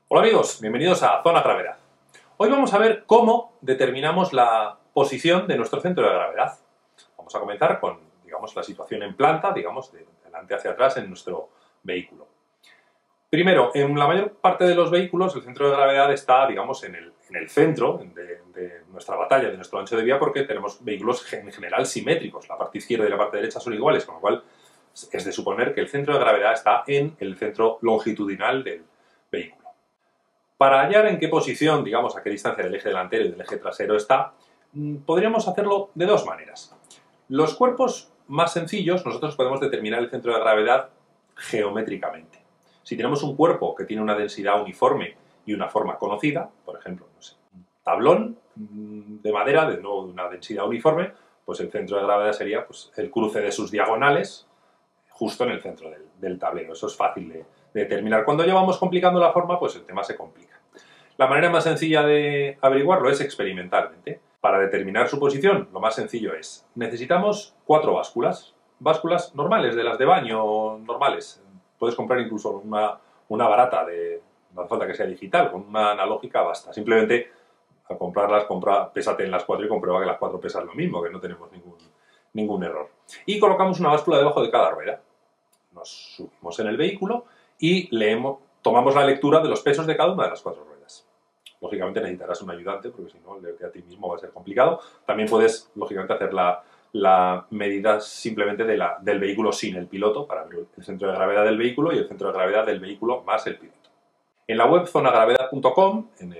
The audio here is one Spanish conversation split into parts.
Hola amigos, bienvenidos a Zona Gravedad. Hoy vamos a ver cómo determinamos la posición de nuestro centro de gravedad. Vamos a comenzar con, digamos, la situación en planta, digamos, de delante hacia atrás en nuestro vehículo. Primero, en la mayor parte de los vehículos el centro de gravedad está, digamos, en el centro de nuestra batalla, de nuestro ancho de vía, porque tenemos vehículos en general simétricos. La parte izquierda y la parte derecha son iguales, con lo cual es de suponer que el centro de gravedad está en el centro longitudinal del vehículo. Para hallar en qué posición, digamos, a qué distancia del eje delantero y del eje trasero está, podríamos hacerlo de dos maneras. Los cuerpos más sencillos, nosotros podemos determinar el centro de gravedad geométricamente. Si tenemos un cuerpo que tiene una densidad uniforme y una forma conocida, por ejemplo, no sé, un tablón de madera de nuevo de una densidad uniforme, pues el centro de gravedad sería pues, el cruce de sus diagonales justo en el centro del tablero. Eso es fácil de determinar. Cuando ya vamos complicando la forma, pues el tema se complica. La manera más sencilla de averiguarlo es experimentalmente. Para determinar su posición, lo más sencillo es, necesitamos 4 básculas normales, de las de baño normales. Puedes comprar incluso una barata, no hace falta que sea digital, con una analógica basta. Simplemente al comprarlas, pésate en las 4 y comprueba que las 4 pesan lo mismo, que no tenemos ningún error. Y colocamos una báscula debajo de cada rueda. Nos subimos en el vehículo y tomamos la lectura de los pesos de cada una de las 4 ruedas. Lógicamente necesitarás un ayudante, porque si no, leerte a ti mismo va a ser complicado. También puedes, lógicamente, hacer la medida simplemente del vehículo sin el piloto, para ver el centro de gravedad del vehículo y el centro de gravedad del vehículo más el piloto. En la web zonagravedad.com, en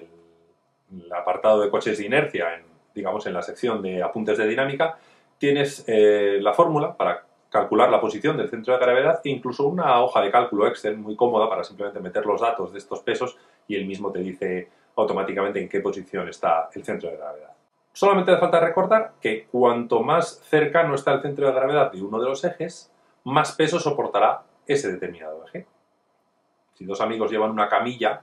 el apartado de coches de inercia, digamos en la sección de apuntes de dinámica, tienes la fórmula para calcular la posición del centro de gravedad e incluso una hoja de cálculo Excel muy cómoda para simplemente meter los datos de estos pesos y él mismo te dice automáticamente en qué posición está el centro de gravedad. Solamente hace falta recordar que cuanto más cercano está el centro de gravedad de uno de los ejes, más peso soportará ese determinado eje. Si dos amigos llevan una camilla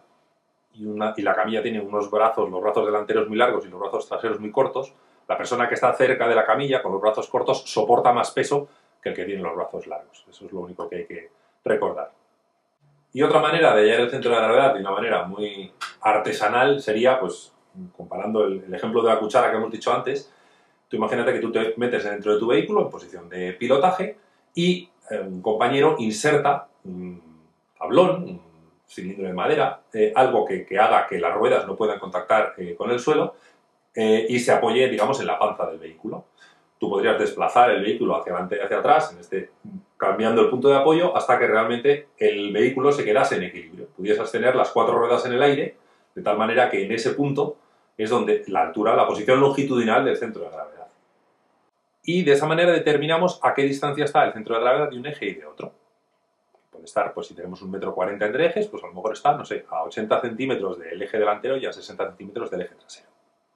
y la camilla tiene los brazos delanteros muy largos y los brazos traseros muy cortos, la persona que está cerca de la camilla con los brazos cortos soporta más peso que el que tiene los brazos largos. Eso es lo único que hay que recordar. Y otra manera de hallar el centro de gravedad de una manera muy artesanal sería, pues, comparando el ejemplo de la cuchara que hemos dicho antes, tú imagínate que tú te metes dentro de tu vehículo en posición de pilotaje y un compañero inserta un tablón, un cilindro de madera, algo que haga que las ruedas no puedan contactar con el suelo y se apoye, digamos, en la panza del vehículo. Tú podrías desplazar el vehículo hacia adelante y hacia atrás, cambiando el punto de apoyo hasta que realmente el vehículo se quedase en equilibrio. Pudieras tener las 4 ruedas en el aire, de tal manera que en ese punto es donde la posición longitudinal del centro de gravedad. Y de esa manera determinamos a qué distancia está el centro de gravedad de un eje y de otro. Puede estar, pues si tenemos 1,40 m entre ejes, pues a lo mejor está, no sé, a 80 centímetros del eje delantero y a 60 centímetros del eje trasero.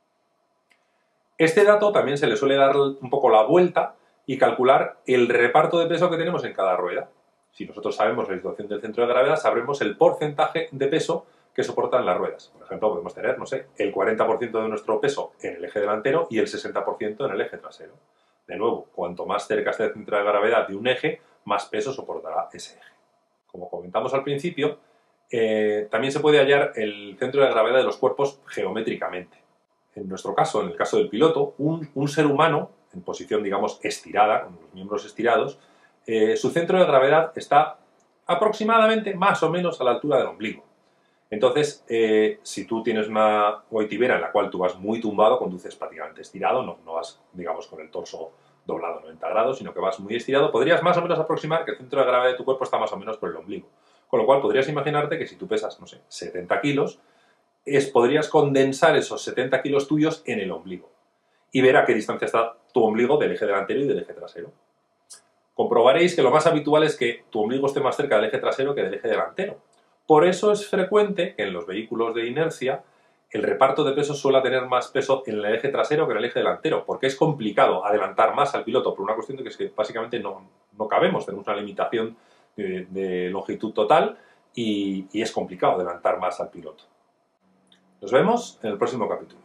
Este dato también se le suele dar un poco la vuelta y calcular el reparto de peso que tenemos en cada rueda. Si nosotros sabemos la situación del centro de gravedad, sabremos el porcentaje de peso que soportan las ruedas. Por ejemplo, podemos tener, no sé, el 40% de nuestro peso en el eje delantero y el 60% en el eje trasero. De nuevo, cuanto más cerca esté el centro de gravedad de un eje, más peso soportará ese eje. Como comentamos al principio, también se puede hallar el centro de gravedad de los cuerpos geométricamente. En nuestro caso, en el caso del piloto, un ser humano en posición, digamos, estirada, con los miembros estirados, su centro de gravedad está aproximadamente más o menos a la altura del ombligo. Entonces, si tú tienes una goitibera en la cual tú vas muy tumbado, conduces prácticamente estirado, no vas, digamos, con el torso doblado 90 grados, sino que vas muy estirado, podrías más o menos aproximar que el centro de gravedad de tu cuerpo está más o menos por el ombligo. Con lo cual, podrías imaginarte que si tú pesas, no sé, 70 kilos, podrías condensar esos 70 kilos tuyos en el ombligo y ver a qué distancia está tu ombligo del eje delantero y del eje trasero. Comprobaréis que lo más habitual es que tu ombligo esté más cerca del eje trasero que del eje delantero. Por eso es frecuente que en los vehículos de inercia el reparto de peso suele tener más peso en el eje trasero que en el eje delantero, porque es complicado adelantar más al piloto por una cuestión de que es que básicamente no cabemos, tenemos una limitación de longitud total y es complicado adelantar más al piloto. Nos vemos en el próximo capítulo.